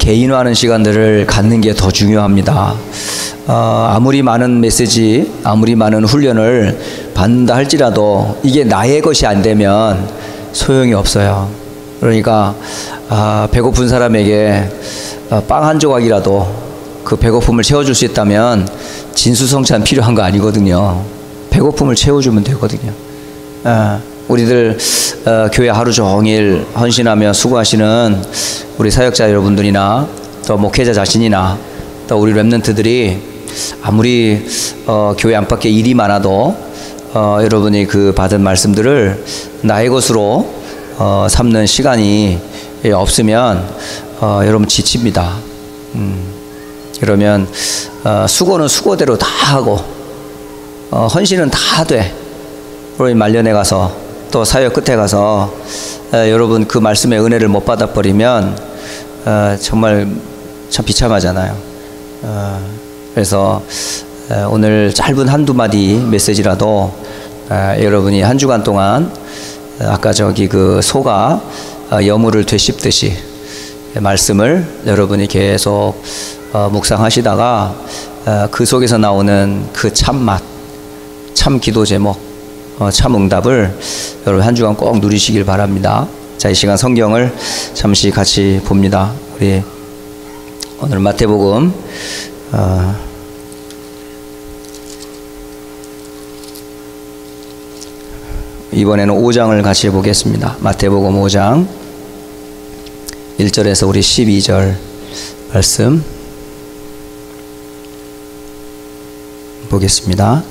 개인화하는 시간들을 갖는 게 더 중요합니다. 아무리 많은 메시지, 아무리 많은 훈련을 받는다 할지라도 이게 나의 것이 안 되면 소용이 없어요. 그러니까 배고픈 사람에게 빵 한 조각이라도 그 배고픔을 채워줄 수 있다면 진수성찬 필요한 거 아니거든요. 배고픔을 채워주면 되거든요. 우리들 교회 하루 종일 헌신하며 수고하시는 우리 사역자 여러분들이나 또 목회자 자신이나 또 우리 렘넌트들이 아무리 교회 안팎에 일이 많아도 여러분이 그 받은 말씀들을 나의 것으로 삼는 시간이 없으면 여러분 지칩니다. 그러면 수고는 수고대로 다 하고 헌신은 다 돼. 그러니 말년에 가서 또 사역 끝에 가서 여러분 그 말씀의 은혜를 못 받아버리면 정말 참 비참하잖아요. 그래서 오늘 짧은 한두 마디 메시지라도 여러분이 한 주간 동안 아까 저기 그 소가 여물을 되씹듯이 말씀을 여러분이 계속 묵상하시다가 그 속에서 나오는 그 참맛, 참 기도 제목, 참 응답을 여러분 한 주간 꼭 누리시길 바랍니다. 자, 이 시간 성경을 잠시 같이 봅니다. 우리 오늘 마태복음 이번에는 5장을 같이 보겠습니다. 마태복음 5장 1절에서 우리 12절 말씀 보겠습니다.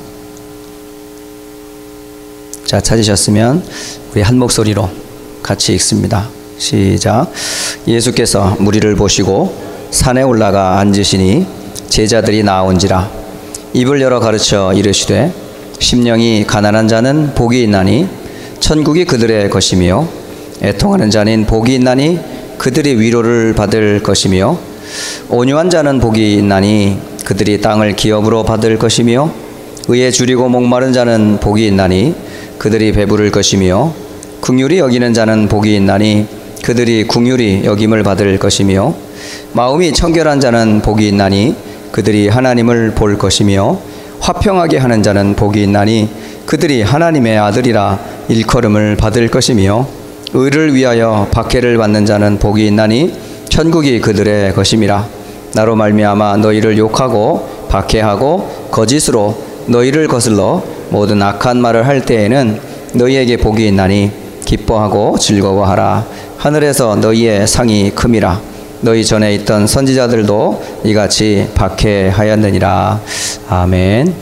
자, 찾으셨으면 우리 한 목소리로 같이 읽습니다. 시작. 예수께서 무리를 보시고 산에 올라가 앉으시니 제자들이 나온지라. 입을 열어 가르쳐 이르시되 심령이 가난한 자는 복이 있나니 천국이 그들의 것이며 애통하는 자는 복이 있나니 그들이 위로를 받을 것이며 온유한 자는 복이 있나니 그들이 땅을 기업으로 받을 것이며 의에 줄이고 목마른 자는 복이 있나니 그들이 배부를 것이며 긍휼히 여기는 자는 복이 있나니 그들이 긍휼히 여김을 받을 것이며 마음이 청결한 자는 복이 있나니 그들이 하나님을 볼 것이며 화평하게 하는 자는 복이 있나니 그들이 하나님의 아들이라 일컬음을 받을 것이며 의를 위하여 박해를 받는 자는 복이 있나니 천국이 그들의 것임이라. 나로 말미암아 너희를 욕하고 박해하고 거짓으로 너희를 거슬러 모든 악한 말을 할 때에는 너희에게 복이 있나니 기뻐하고 즐거워하라. 하늘에서 너희의 상이 큼이라. 너희 전에 있던 선지자들도 이같이 박해하였느니라. 아멘.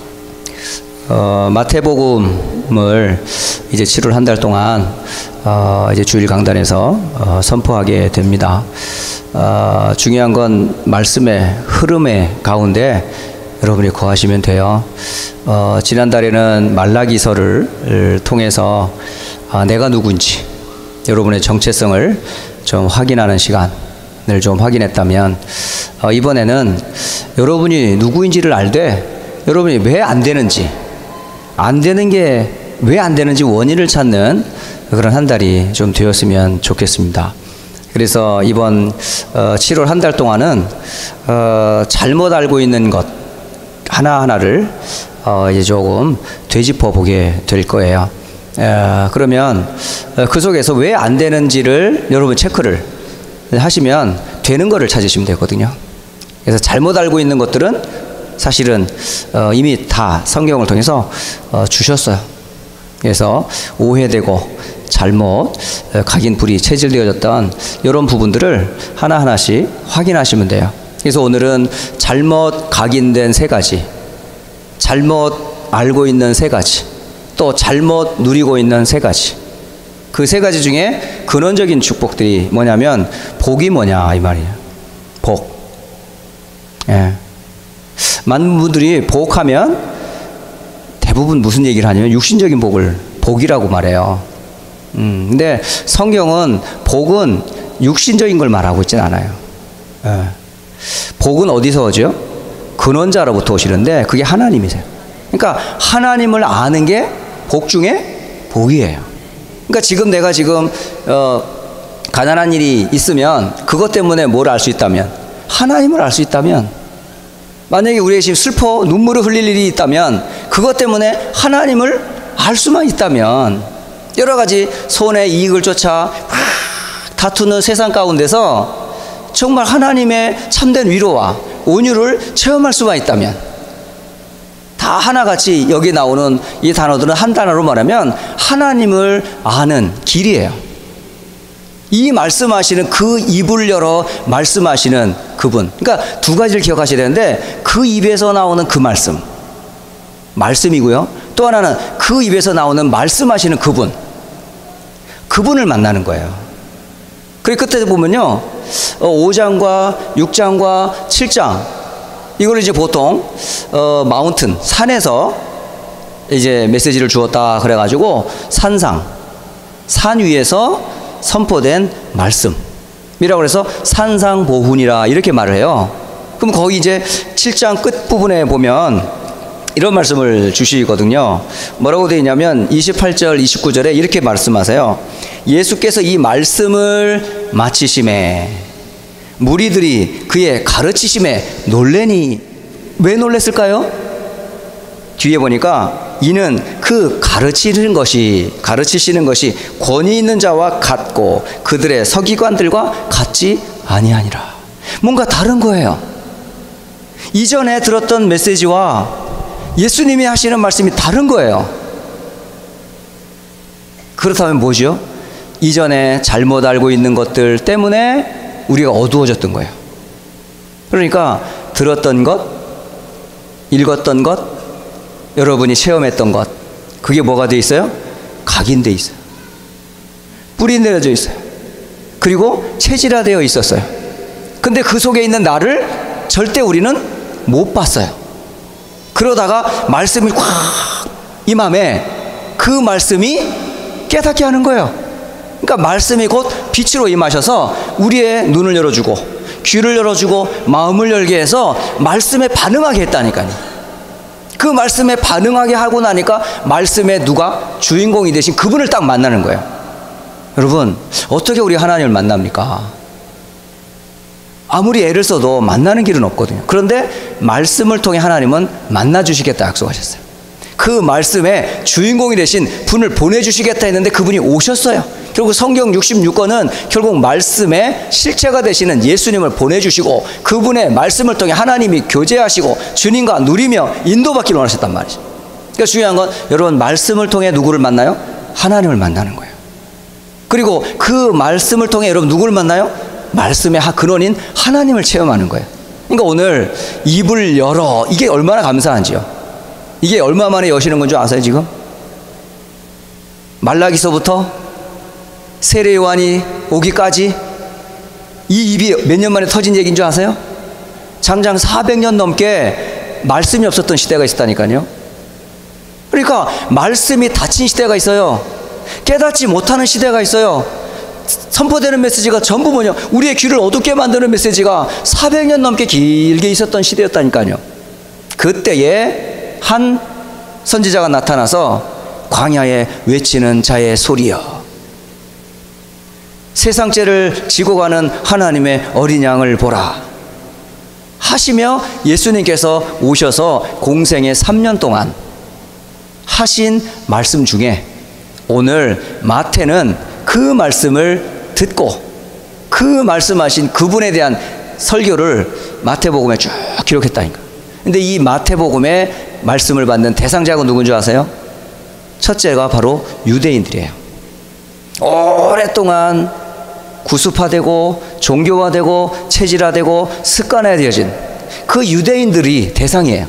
마태복음을 이제 7월 한 달 동안 이제 주일 강단에서 선포하게 됩니다. 중요한 건 말씀의 흐름의 가운데 여러분이 거하시면 돼요. 지난달에는 말라기서를 통해서 내가 누군지 여러분의 정체성을 좀 확인하는 시간을 좀 확인했다면 이번에는 여러분이 누구인지를 알되 여러분이 왜 안 되는지, 안 되는 게 왜 안 되는지 원인을 찾는 그런 한 달이 좀 되었으면 좋겠습니다. 그래서 이번 7월 한 달 동안은 잘못 알고 있는 것 하나하나를 이제 조금 되짚어 보게 될 거예요. 그러면 그 속에서 왜 안 되는지를 여러분 체크를 하시면 되는 거를 찾으시면 되거든요. 그래서 잘못 알고 있는 것들은 사실은 이미 다 성경을 통해서 주셨어요. 그래서 오해되고 잘못 각인불이 체질되어졌던 이런 부분들을 하나하나씩 확인하시면 돼요. 그래서 오늘은 잘못 각인된 세 가지, 잘못 알고 있는 세 가지, 또 잘못 누리고 있는 세 가지, 그 세 가지 중에 근원적인 축복들이 뭐냐면 복이 뭐냐 이 말이에요. 복. 예. 많은 분들이 복하면 대부분 무슨 얘기를 하냐면 육신적인 복을 복이라고 말해요. 근데 성경은 복은 육신적인 걸 말하고 있진 않아요. 예. 복은 어디서 오죠? 근원자로부터 오시는데 그게 하나님이세요. 그러니까 하나님을 아는 게 복 중에 복이에요. 그러니까 지금 내가 지금 가난한 일이 있으면 그것 때문에 뭘 알 수 있다면? 하나님을 알 수 있다면, 만약에 우리가 지금 슬퍼 눈물을 흘릴 일이 있다면 그것 때문에 하나님을 알 수만 있다면, 여러 가지 손해 이익을 쫓아 막 다투는 세상 가운데서 정말 하나님의 참된 위로와 온유를 체험할 수만 있다면, 다 하나같이 여기 나오는 이 단어들은 한 단어로 말하면 하나님을 아는 길이에요. 이 말씀하시는, 그 입을 열어 말씀하시는 그분, 그러니까 두 가지를 기억하셔야 되는데, 그 입에서 나오는 그 말씀이고요, 또 하나는 그 입에서 나오는 말씀하시는 그분을 만나는 거예요. 그리고 끝에 보면요, 5장과 6장과 7장, 이걸 이제 보통 마운튼, 산에서 이제 메시지를 주었다 그래가지고 산 위에서 선포된 말씀이라고 해서 산상보훈이라 이렇게 말을 해요. 그럼 거기 이제 7장 끝부분에 보면 이런 말씀을 주시거든요. 뭐라고 되어 있냐면 28절 29절에 이렇게 말씀하세요. 예수께서 이 말씀을 마치심에 무리들이 그의 가르치심에 놀래니, 왜 놀랬을까요? 뒤에 보니까 이는 그 가르치시는 것이 권위 있는 자와 같고 그들의 서기관들과 같지 아니하니라. 뭔가 다른 거예요. 이전에 들었던 메시지와 예수님이 하시는 말씀이 다른 거예요. 그렇다면 뭐죠? 이전에 잘못 알고 있는 것들 때문에 우리가 어두워졌던 거예요. 그러니까 들었던 것, 읽었던 것, 여러분이 체험했던 것, 그게 뭐가 돼 있어요? 각인돼 있어요. 뿌리 내려져 있어요. 그리고 체질화되어 있었어요. 근데 그 속에 있는 나를 절대 우리는 못 봤어요. 그러다가 말씀이 확 임함에 그 말씀이 깨닫게 하는 거예요. 그러니까 말씀이 곧 빛으로 임하셔서 우리의 눈을 열어주고 귀를 열어주고 마음을 열게 해서 말씀에 반응하게 했다니까요. 그 말씀에 반응하게 하고 나니까 말씀의 누가 주인공이 되신 그분을 딱 만나는 거예요. 여러분, 어떻게 우리 하나님을 만납니까? 아무리 애를 써도 만나는 길은 없거든요. 그런데 말씀을 통해 하나님은 만나주시겠다 약속하셨어요. 그 말씀의 주인공이 되신 분을 보내주시겠다 했는데 그분이 오셨어요. 결국 성경 66권은 결국 말씀의 실체가 되시는 예수님을 보내주시고 그분의 말씀을 통해 하나님이 교제하시고 주님과 누리며 인도받기를 원하셨단 말이죠. 그러니까 중요한 건 여러분, 말씀을 통해 누구를 만나요? 하나님을 만나는 거예요. 그리고 그 말씀을 통해 여러분 누구를 만나요? 말씀의 근원인 하나님을 체험하는 거예요. 그러니까 오늘 입을 열어, 이게 얼마나 감사한지요. 이게 얼마 만에 여시는 건 줄 아세요? 지금 말라기서부터 세례 요한이 오기까지 이 입이 몇 년 만에 터진 얘기인 줄 아세요? 장장 400년 넘게 말씀이 없었던 시대가 있었다니까요. 그러니까 말씀이 닫힌 시대가 있어요. 깨닫지 못하는 시대가 있어요. 선포되는 메시지가 전부 뭐냐, 우리의 귀를 어둡게 만드는 메시지가 400년 넘게 길게 있었던 시대였다니까요. 그때에 한 선지자가 나타나서 광야에 외치는 자의 소리여, 세상 죄를 지고 가는 하나님의 어린 양을 보라 하시며 예수님께서 오셔서 공생의 3년 동안 하신 말씀 중에 오늘 마태는 그 말씀을 듣고 그 말씀하신 그분에 대한 설교를 마태복음에 쭉 기록했다니까. 근데 이 마태복음의 말씀을 받는 대상자가 누군 줄 아세요? 첫째가 바로 유대인들이에요. 오랫동안 구습화되고 종교화되고 체질화되고 습관화되어진 그 유대인들이 대상이에요.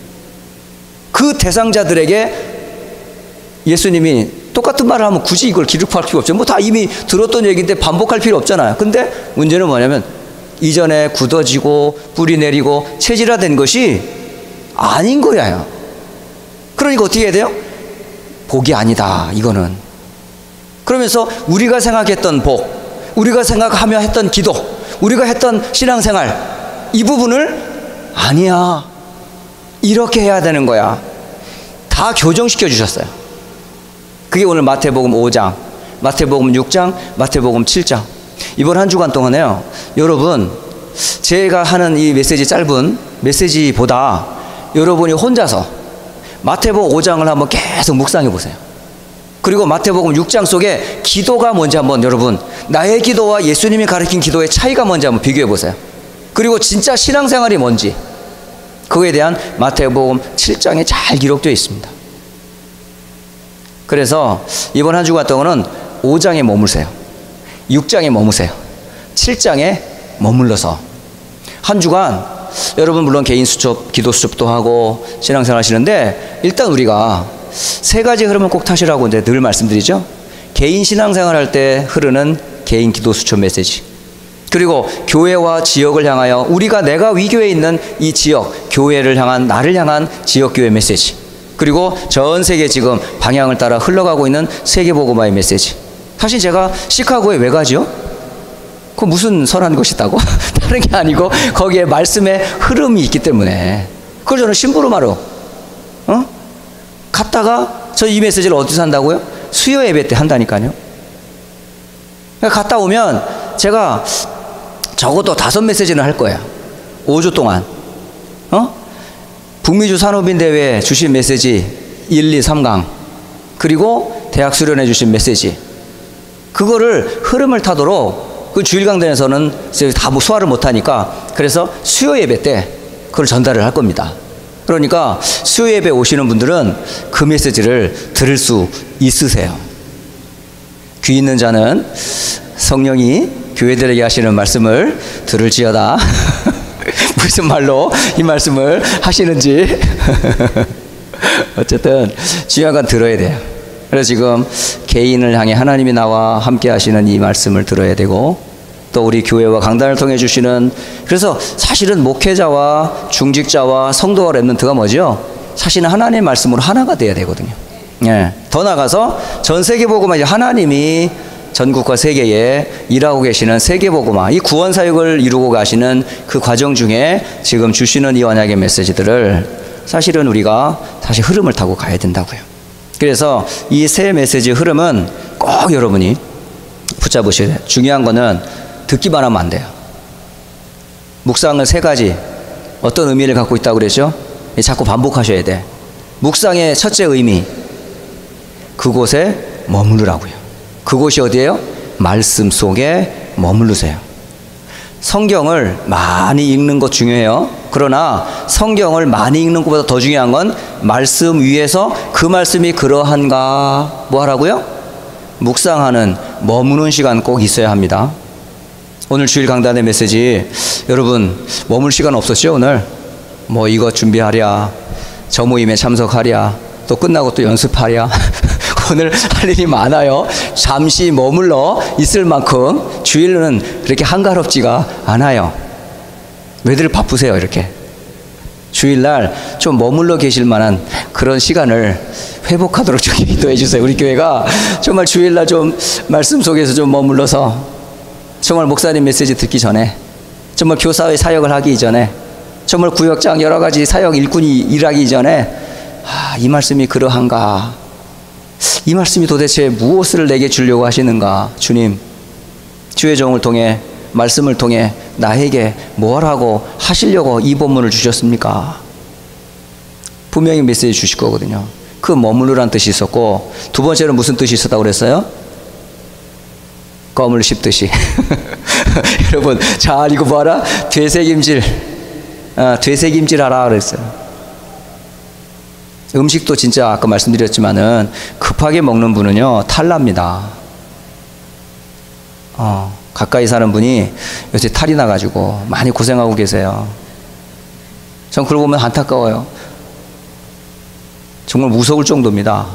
그 대상자들에게 예수님이 똑같은 말을 하면 굳이 이걸 기록할 필요 없죠. 뭐 다 이미 들었던 얘기인데 반복할 필요 없잖아요. 근데 문제는 뭐냐면 이전에 굳어지고 뿌리 내리고 체질화된 것이 아닌 거예요. 그러니까 어떻게 해야 돼요? 복이 아니다, 이거는. 그러면서 우리가 생각했던 복, 우리가 생각하며 했던 기도, 우리가 했던 신앙생활, 이 부분을 아니야, 이렇게 해야 되는 거야, 다 교정시켜 주셨어요. 그게 오늘 마태복음 5장, 마태복음 6장, 마태복음 7장 이번 한 주간 동안에요, 여러분 제가 하는 이 메시지, 짧은 메시지보다 여러분이 혼자서 마태복음 5장을 한번 계속 묵상해 보세요. 그리고 마태복음 6장 속에 기도가 뭔지 한번, 여러분 나의 기도와 예수님이 가르친 기도의 차이가 뭔지 한번 비교해 보세요. 그리고 진짜 신앙생활이 뭔지, 그거에 대한 마태복음 7장에 잘 기록되어 있습니다. 그래서 이번 한 주간 동안은 5장에 머무르세요. 6장에 머무세요. 7장에 머물러서 한 주간 여러분 물론 개인 수첩, 기도 수첩도 하고 신앙생활 하시는데, 일단 우리가 세 가지 흐름을 꼭 타시라고 이제 늘 말씀드리죠. 개인 신앙생활 할 때 흐르는 개인 기도 수첩 메시지, 그리고 교회와 지역을 향하여 내가 위교에 있는 이 지역, 교회를 향한, 나를 향한 지역교회 메시지, 그리고 전 세계 지금 방향을 따라 흘러가고 있는 세계복음화의 메시지. 사실 제가 시카고에 왜 가죠? 그 무슨 선한 것이 있다고? 다른 게 아니고 거기에 말씀의 흐름이 있기 때문에. 그걸 저는 심부름하러 갔다가, 저 이 메시지를 어디서 한다고요? 수요 예배 때 한다니까요. 그러니까 갔다 오면 제가 적어도 5메시지는 할 거예요. 5주 동안. 북미주 산업인 대회 주신 메시지 1, 2, 3강, 그리고 대학 수련회 주신 메시지, 그거를 흐름을 타도록 그 주일 강단에서는 다 소화를 못하니까, 그래서 수요 예배 때 그걸 전달을 할 겁니다. 그러니까 수요 예배 오시는 분들은 그 메시지를 들을 수 있으세요. 귀 있는 자는 성령이 교회들에게 하시는 말씀을 들을지어다. 무슨 말로 이 말씀을 하시는지. 어쨌든 중요한 건 들어야 돼요. 그래서 지금 개인을 향해 하나님이 나와 함께 하시는 이 말씀을 들어야 되고, 또 우리 교회와 강단을 통해 주시는, 그래서 사실은 목회자와 중직자와 성도와 랩런트가 뭐죠? 사실은 하나님의 말씀으로 하나가 돼야 되거든요. 예. 더 나가서 전 세계복음화, 이제 하나님이 전국과 세계에 일하고 계시는 세계복음화, 이 구원 사역을 이루고 가시는 그 과정 중에 지금 주시는 이 언약의 메시지들을 사실은 우리가 다시 흐름을 타고 가야 된다고요. 그래서 이 세 메시지 흐름은 꼭 여러분이 붙잡으셔야 돼요. 중요한 거는 듣기만 하면 안 돼요. 묵상을 3가지 어떤 의미를 갖고 있다고 그랬죠? 자꾸 반복하셔야 돼. 묵상의 첫째 의미, 그곳에 머무르라고요. 그곳이 어디예요? 말씀 속에 머무르세요. 성경을 많이 읽는 것 중요해요. 그러나 성경을 많이 읽는 것보다 더 중요한 건 말씀 위에서 그 말씀이 그러한가, 뭐 하라고요? 묵상하는, 머무는 시간 꼭 있어야 합니다. 오늘 주일 강단의 메시지, 여러분 머물 시간 없었죠? 오늘 뭐 이거 준비하랴, 저 모임에 참석하랴, 또 끝나고 또 연습하랴. 오늘 할 일이 많아요. 잠시 머물러 있을 만큼 주일은 그렇게 한가롭지가 않아요. 왜들 바쁘세요? 이렇게 주일날 좀 머물러 계실 만한 그런 시간을 회복하도록 좀 기도해 주세요. 우리 교회가 정말 주일날 좀 말씀 속에서 좀 머물러서, 정말 목사님 메시지 듣기 전에, 정말 교사의 사역을 하기 전에, 정말 구역장 여러 가지 사역 일꾼이 일하기 전에, 이 말씀이 그러한가, 이 말씀이 도대체 무엇을 내게 주려고 하시는가, 주님 주의 종을 통해, 말씀을 통해 나에게 뭐라고 하시려고 이 본문을 주셨습니까? 분명히 메시지 주실 거거든요. 그 머무르란 뜻이 있었고, 두 번째는 무슨 뜻이 있었다고 그랬어요? 껌을 씹듯이. 여러분 잘 이거 봐라. 되새김질, 되새김질 하라 그랬어요. 음식도 진짜 아까 말씀드렸지만은 급하게 먹는 분은요 탈납니다. 가까이 사는 분이 요새 탈이 나가지고 많이 고생하고 계세요. 전 그걸 보면 안타까워요. 정말 무서울 정도입니다.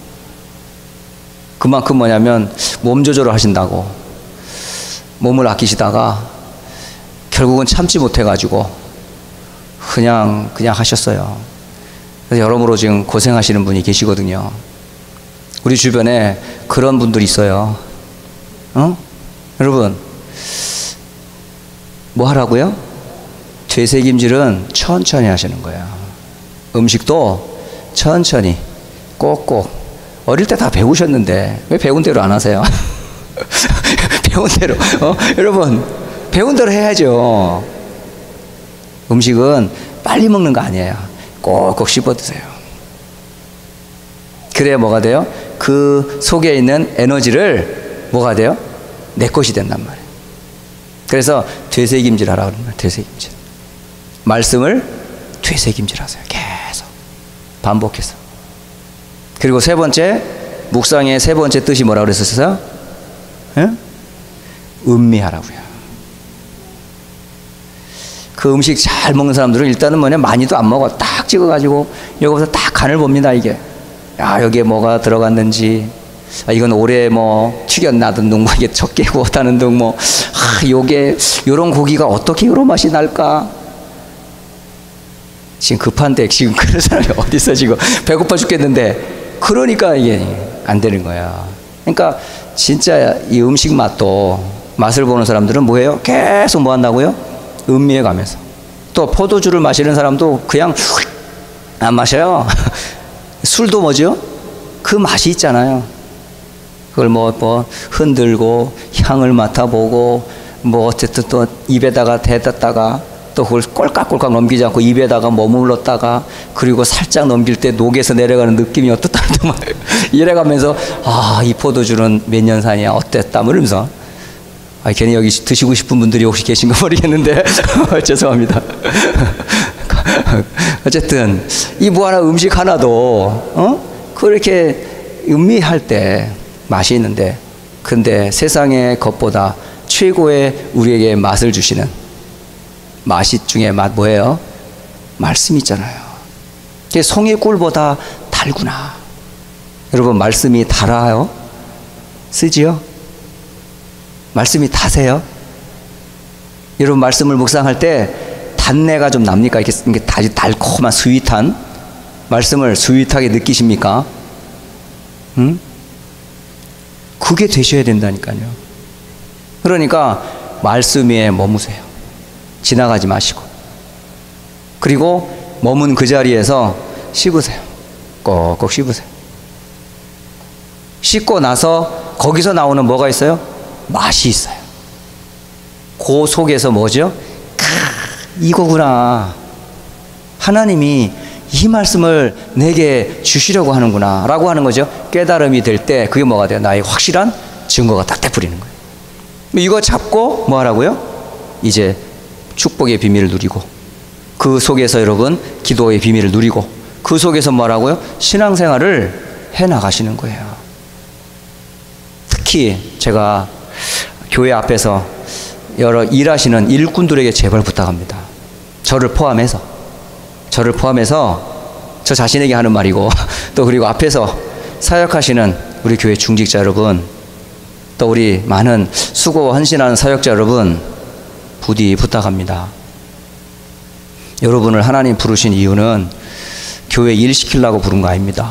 그만큼 뭐냐면 몸 조절을 하신다고 몸을 아끼시다가 결국은 참지 못해가지고 그냥 하셨어요. 그래서 여러모로 지금 고생하시는 분이 계시거든요. 우리 주변에 그런 분들이 있어요. 여러분 뭐 하라고요? 되새김질은 천천히 하시는 거예요. 음식도 천천히 꼭꼭. 어릴 때 다 배우셨는데 왜 배운 대로 안 하세요? 배운 대로. 여러분, 배운 대로 해야죠. 음식은 빨리 먹는 거 아니에요. 꼭꼭 씹어 드세요. 그래야 뭐가 돼요? 그 속에 있는 에너지를 뭐가 돼요? 내 것이 된단 말이에요. 그래서 되새김질 하라고 그러는 거예요. 되새김질. 말씀을 되새김질 하세요. 계속 반복해서. 그리고 세 번째, 묵상의 세 번째 뜻이 뭐라고 그랬었어요? 예? 음미하라고요. 그 음식 잘 먹는 사람들은 일단은 뭐냐, 많이도 안 먹어. 딱 찍어가지고 여기서 딱 간을 봅니다. 이게, 야, 여기에 뭐가 들어갔는지, 이건 오래 뭐 튀겼나든 둥, 이게 적게 구웠다는 둥, 뭐, 요게 요런 고기가 어떻게 요런 맛이 날까? 지금 급한데 지금 그런 사람이 어디 있어? 지금 배고파 죽겠는데. 그러니까 이게 안 되는 거야. 그러니까 진짜 이 음식 맛을 보는 사람들은 뭐예요? 계속 뭐 한다고요? 음미해 가면서. 또 포도주를 마시는 사람도 그냥 안 마셔요. 술도 뭐죠? 그 맛이 있잖아요. 그걸 뭐 흔들고 향을 맡아보고 뭐 어쨌든 또 입에다가 대다가 또 그걸 꼴깍꼴깍 넘기지 않고 입에다가 머물렀다가 그리고 살짝 넘길 때 녹에서 내려가는 느낌이 어떻다 이래가면서 이 포도주는 몇 년산이야 어땠다 이러면서 괜히 여기 드시고 싶은 분들이 혹시 계신가 모르겠는데 죄송합니다. 어쨌든 이 뭐 하나 음식 하나도 그렇게 음미할 때 맛이 있는데, 근데 세상의 것보다 최고의 우리에게 맛을 주시는 맛이 중에 맛 뭐예요? 말씀이 있잖아요. 송이 꿀보다 달구나. 여러분, 말씀이 달아요? 쓰지요? 말씀이 다세요? 여러분, 말씀을 묵상할 때 단내가 좀 납니까? 이렇게 아주 달콤한 스윗한 말씀을 스윗하게 느끼십니까? 응? 그게 되셔야 된다니까요. 그러니까 말씀 위에 머무세요. 지나가지 마시고. 그리고 머문 그 자리에서 씹으세요. 꼭꼭 씹으세요. 씹고 나서 거기서 나오는 뭐가 있어요? 맛이 있어요. 그 속에서 뭐죠? 이거구나. 하나님이 이 말씀을 내게 주시려고 하는구나 라고 하는 거죠. 깨달음이 될 때 그게 뭐가 돼요? 나의 확실한 증거가 딱 떼뿌리는 거예요. 이거 잡고 뭐 하라고요? 이제 축복의 비밀을 누리고, 그 속에서 여러분 기도의 비밀을 누리고, 그 속에서 뭐 하라고요? 신앙생활을 해나가시는 거예요. 특히 제가 교회 앞에서 여러 일하시는 일꾼들에게 제발 부탁합니다. 저를 포함해서 저 자신에게 하는 말이고, 또 그리고 앞에서 사역하시는 우리 교회 중직자 여러분, 또 우리 많은 수고 헌신하는 사역자 여러분, 부디 부탁합니다. 여러분을 하나님 부르신 이유는 교회 일 시키려고 부른 거 아닙니다.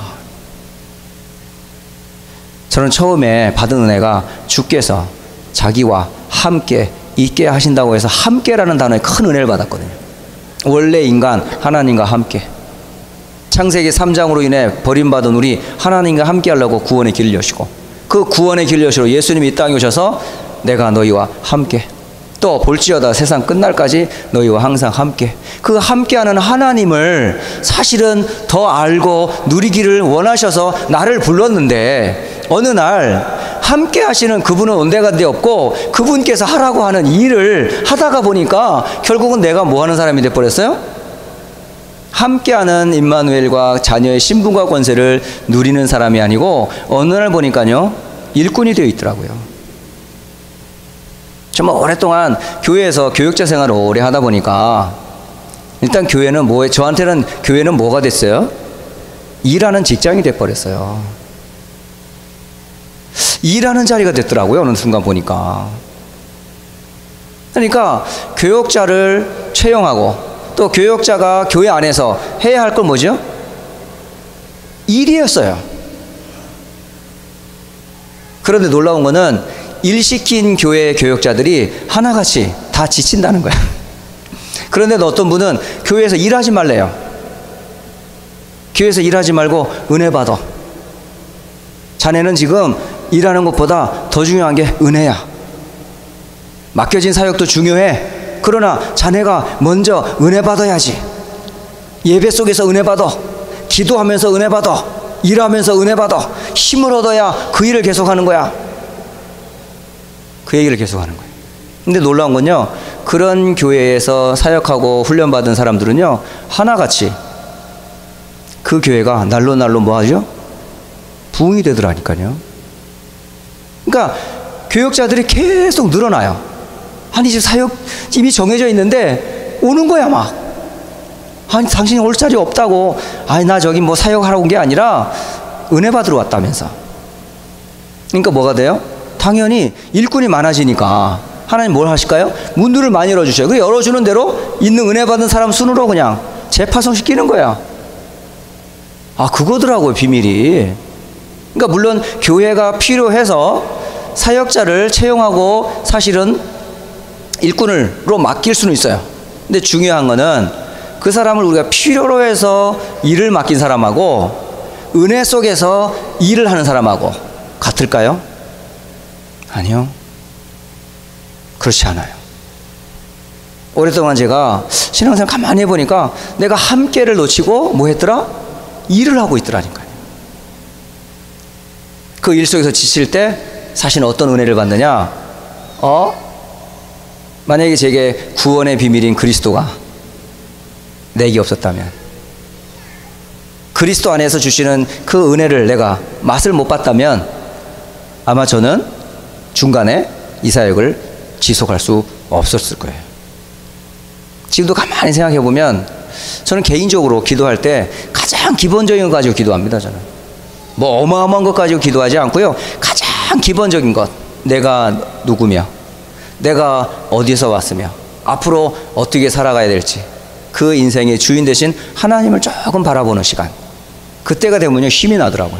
저는 처음에 받은 은혜가 주께서 자기와 함께 있게 하신다고 해서 함께라는 단어에 큰 은혜를 받았거든요. 원래 인간 하나님과 함께, 창세기 3장으로 인해 버림받은 우리 하나님과 함께 하려고 구원의 길을 여시고, 그 구원의 길을 여시러 예수님이 이 땅에 오셔서 내가 너희와 함께, 또 볼지어다 세상 끝날까지 너희와 항상 함께, 그 함께하는 하나님을 사실은 더 알고 누리기를 원하셔서 나를 불렀는데, 어느 날 함께 하시는 그분은 온데간데 없고 그분께서 하라고 하는 일을 하다가 보니까 결국은 내가 뭐 하는 사람이 돼버렸어요? 함께하는 임마누엘과 자녀의 신분과 권세를 누리는 사람이 아니고 어느 날 보니까요 일꾼이 되어 있더라고요. 정말 오랫동안 교회에서 교육자 생활을 오래 하다 보니까 일단 교회는 뭐에, 저한테는 교회는 뭐가 됐어요? 일하는 직장이 돼버렸어요. 일하는 자리가 됐더라고요. 어느 순간 보니까. 그러니까 교역자를 채용하고, 또 교역자가 교회 안에서 해야 할 건 뭐죠? 일이었어요. 그런데 놀라운 거는 일 시킨 교회 교역자들이 하나같이 다 지친다는 거야. 그런데 어떤 분은 교회에서 일하지 말래요. 교회에서 일하지 말고 은혜 받아. 자네는 지금 일하는 것보다 더 중요한 게 은혜야. 맡겨진 사역도 중요해. 그러나 자네가 먼저 은혜 받아야지. 예배 속에서 은혜 받아, 기도하면서 은혜 받아, 일하면서 은혜 받아, 힘을 얻어야 그 일을 계속하는 거야. 그 얘기를 계속하는 거예요. 근데 놀라운 건요, 그런 교회에서 사역하고 훈련받은 사람들은요, 하나같이 그 교회가 날로 날로 뭐 하죠? 부흥이 되더라니까요. 그러니까 교역자들이 계속 늘어나요. 아니 지금 사역 이미 정해져 있는데 오는 거야 막. 아니 당신이 올 자리 없다고. 아니 나 저기 뭐 사역하러 온 게 아니라 은혜 받으러 왔다면서. 그러니까 뭐가 돼요? 당연히 일꾼이 많아지니까 하나님 뭘 하실까요? 문들을 많이 열어주셔요. 그 열어주는 대로 있는 은혜 받은 사람 순으로 그냥 재파송시키는 거야. 아 그거더라고요 비밀이. 그러니까 물론 교회가 필요해서 사역자를 채용하고 사실은 일꾼으로 맡길 수는 있어요. 근데 중요한 거는 그 사람을 우리가 필요로 해서 일을 맡긴 사람하고 은혜 속에서 일을 하는 사람하고 같을까요? 아니요. 그렇지 않아요. 오랫동안 제가 신앙생활 가만히 해보니까 내가 함께를 놓치고 뭐 했더라? 일을 하고 있더라니까요. 그 일 속에서 지칠 때 사실은 어떤 은혜를 받느냐? 만약에 제게 구원의 비밀인 그리스도가 내게 없었다면, 그리스도 안에서 주시는 그 은혜를 내가 맛을 못 봤다면 아마 저는 중간에 이 사역을 지속할 수 없었을 거예요. 지금도 가만히 생각해 보면 저는 개인적으로 기도할 때 가장 기본적인 거 가지고 기도합니다. 저는 뭐 어마어마한 것 가지고 기도하지 않고요, 가장 기본적인 것, 내가 누구며 내가 어디서 왔으며 앞으로 어떻게 살아가야 될지, 그 인생의 주인 되신 하나님을 조금 바라보는 시간, 그때가 되면요 힘이 나더라고요.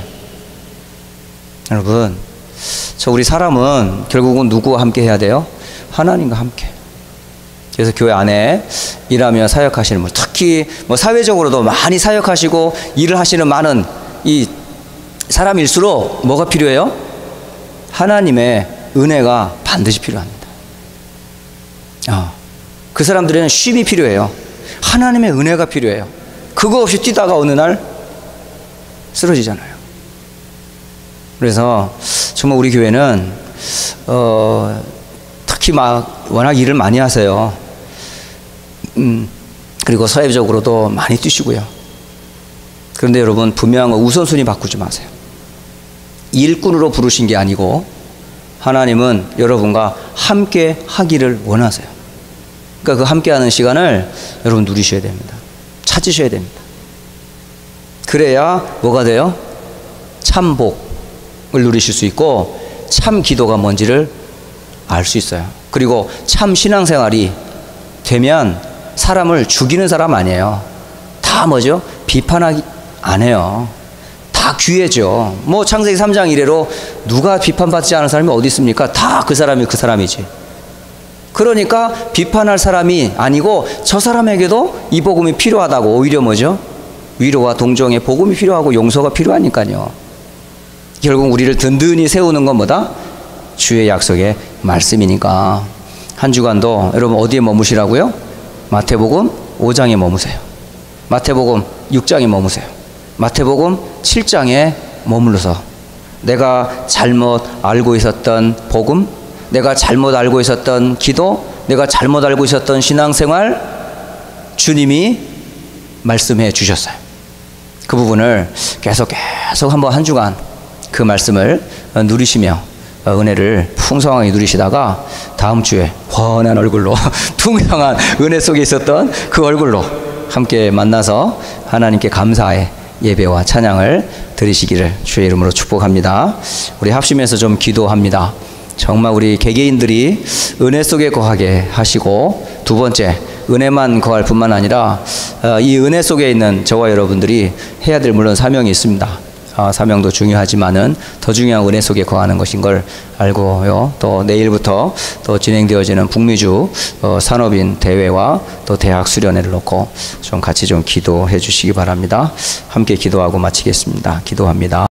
여러분, 우리 사람은 결국은 누구와 함께 해야 돼요? 하나님과 함께. 그래서 교회 안에 일하며 사역하시는 분, 특히 뭐 사회적으로도 많이 사역하시고 일을 하시는 많은 이 사람일수록 뭐가 필요해요? 하나님의 은혜가 반드시 필요합니다. 그 사람들에는 쉼이 필요해요. 하나님의 은혜가 필요해요. 그거 없이 뛰다가 어느 날 쓰러지잖아요. 그래서 정말 우리 교회는 특히 막 워낙 일을 많이 하세요. 그리고 사회적으로도 많이 뛰시고요. 그런데 여러분, 분명한 건 우선순위 바꾸지 마세요. 일꾼으로 부르신 게 아니고 하나님은 여러분과 함께 하기를 원하세요. 그러니까 그 함께 하는 시간을 여러분 누리셔야 됩니다. 찾으셔야 됩니다. 그래야 뭐가 돼요? 참복을 누리실 수 있고 참 기도가 뭔지를 알 수 있어요. 그리고 참 신앙생활이 되면 사람을 죽이는 사람 아니에요. 다 뭐죠? 비판하기 안 해요. 다 귀해죠. 뭐 창세기 3장 이래로 누가 비판받지 않은 사람이 어디 있습니까? 다 그 사람이 그 사람이지. 그러니까 비판할 사람이 아니고 저 사람에게도 이 복음이 필요하다고, 오히려 뭐죠? 위로와 동정의 복음이 필요하고 용서가 필요하니까요. 결국 우리를 든든히 세우는 건 뭐다? 주의 약속의 말씀이니까. 한 주간도 여러분 어디에 머무시라고요? 마태복음 5장에 머무세요. 마태복음 6장에 머무세요. 마태복음 7장에 머물러서 내가 잘못 알고 있었던 복음, 내가 잘못 알고 있었던 기도, 내가 잘못 알고 있었던 신앙생활, 주님이 말씀해 주셨어요. 그 부분을 계속 한번 한 주간 그 말씀을 누리시며 은혜를 풍성하게 누리시다가 다음 주에 환한 얼굴로 풍성한 은혜 속에 있었던 그 얼굴로 함께 만나서 하나님께 감사의 예배와 찬양을 드리시기를 주의 이름으로 축복합니다. 우리 합심해서 좀 기도합니다. 정말 우리 개개인들이 은혜 속에 거하게 하시고, 두 번째, 은혜만 거할 뿐만 아니라 이 은혜 속에 있는 저와 여러분들이 해야 될 물론 사명이 있습니다. 사명도 중요하지만은 더 중요한 은혜 속에 거하는 것인 걸 알고요. 또 내일부터 또 진행되어지는 북미주 산업인 대회와 또 대학 수련회를 놓고 좀 같이 좀 기도해 주시기 바랍니다. 함께 기도하고 마치겠습니다. 기도합니다.